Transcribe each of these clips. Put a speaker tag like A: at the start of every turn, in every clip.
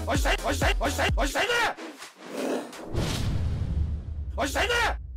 A: おしたいおしたいおしたいおしたいねおしたいね。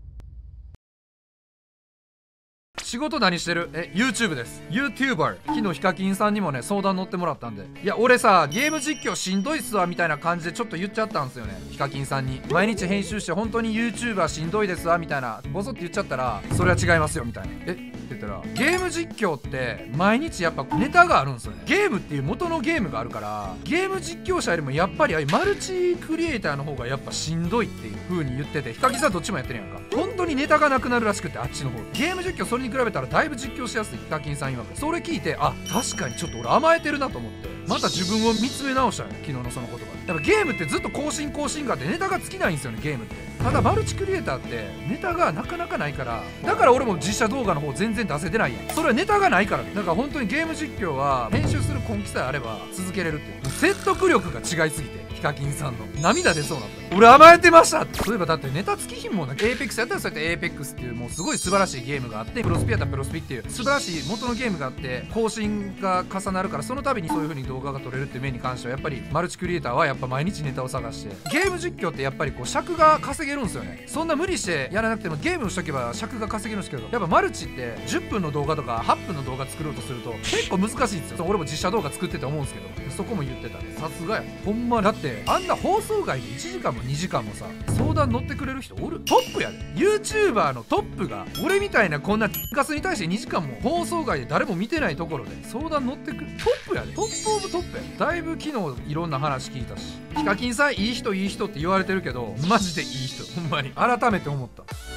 A: 仕事何してる？YouTube です。 YouTuber。 昨日ヒカキンさんにもね相談乗ってもらったんで、いや俺さゲーム実況しんどいっすわみたいな感じでちょっと言っちゃったんですよね、ヒカキンさんに。毎日編集して本当に YouTuber しんどいですわみたいなボソって言っちゃったら、それは違いますよみたいな。って言ったら、ゲーム実況って毎日やっぱネタがあるんですよね。ゲームっていう元のゲームがあるから、ゲーム実況者よりもやっぱりマルチクリエイターの方がやっぱしんどいっていう風に言ってて、ヒカキンさんどっちもやってるやんか。本当にネタがなくなるらしくて、あっちの方ゲーム実況それに比べたらだいぶ実況しやすい、ヒカキンさん曰く。それ聞いて、あ、確かにちょっと俺甘えてるなと思って、また自分を見つめ直したよね、昨日のその言葉で。やっぱゲームってずっと更新があってネタが尽きないんですよね、ゲームって。ただマルチクリエイターってネタがなかなかないから、だから俺も実写動画の方全然出せてないやん。それはネタがないからね。だから本当にゲーム実況は編集する根気さえあれば続けれるっていう、説得力が違いすぎてヒカキンさんの涙出そうなんだ。俺甘えてましたって。そういえばだってネタつきひんもんな。エーペックスやったらそうやってエーペックスっていうもうすごい素晴らしいゲームがあって、プロスピやったらプロスピっていう素晴らしい元のゲームがあって、更新が重なるから、その度にそういう風に動画が撮れるっていう面に関してはやっぱりマルチクリエイターはやっぱ毎日ネタを探して、ゲーム実況ってやっぱりこう尺が稼げるんですよね。そんな無理してやらなくてもゲームをしとけば尺が稼げるんですけど、やっぱマルチって10分の動画とか8分の動画作ろうとすると結構難しいんですよ。俺も実写動画作ってて思うんですけど、そこも言ってたね。さすがやほんま。だってあんな放送外で1時間も2時間もさ相談乗ってくれる人おる？トップやで。 YouTuber のトップが俺みたいなこんなガスに対して2時間も放送外で誰も見てないところで相談乗ってくるトップやで。トップオブトップやで。だいぶ昨日いろんな話聞いたし、ヒカキンさんいい人って言われてるけどマジでいい人、ほんまに改めて思った。